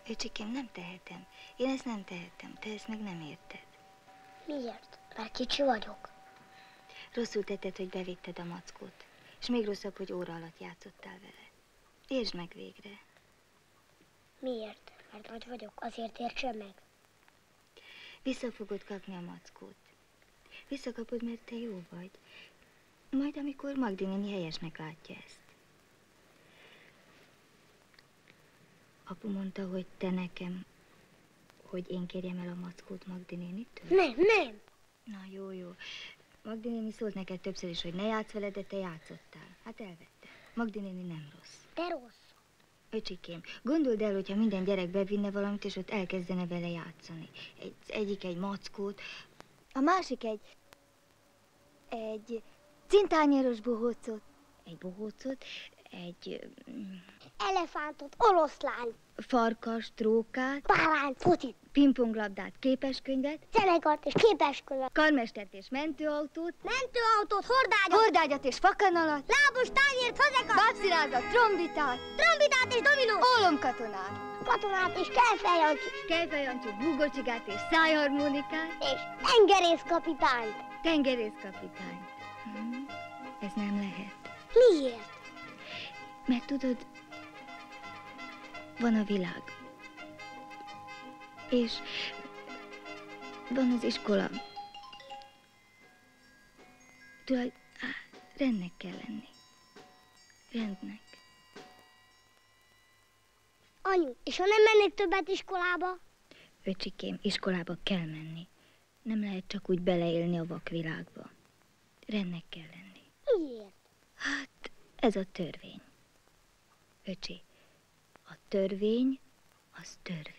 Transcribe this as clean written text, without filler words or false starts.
Öcsikém, nem tehetem. Én ezt nem tehetem, te ezt meg nem érted. Miért? Mert kicsi vagyok. Rosszul tetted, hogy bevitted a mackót. És még rosszabb, hogy óra alatt játszottál vele. Értsd meg végre. Miért? Mert nagy vagyok, azért értsem meg. Vissza fogod kapni a mackót. Visszakapod, mert te jó vagy. Majd, amikor Magdi néni helyesnek látja ezt. Apu mondta, hogy te nekem, hogy én kérjem el a mackót Magdi nénitől? Nem. Na, jó. Magdi néni szólt neked többször is, hogy ne játsz vele, de te játszottál. Hát elvette. Magdi néni nem rossz. De rossz. Öcsikém, gondold el, hogyha minden gyerek bevinne valamit, és ott elkezdene vele játszani. Egyik egy mackót, a másik egy cintányéros bohócot, egy Elefántot, oroszlány, farkas, trókát, bárányt, focit, pingponglabdát, képeskönyvet, zenekart és képeskönyvet, karmestert és mentőautót, hordágyat és fakanalat, lábos tányért, fazekat, bábszínázat, trombitát és dominót, ólomkatonát, katonát és kejfejancsit, búgócsigát és szájharmonikát, és tengerészkapitányt. Ez nem lehet. Miért? Mert tudod, van a világ. És van az iskola. Tudod, rendnek kell lenni. Rendnek. Anyu, és ha nem mennék többet iskolába? Öcsikém, iskolába kell menni. Nem lehet csak úgy beleélni a vakvilágba. Rendnek kell lenni. Miért? Hát, ez a törvény. Öcsi, a törvény az törvény.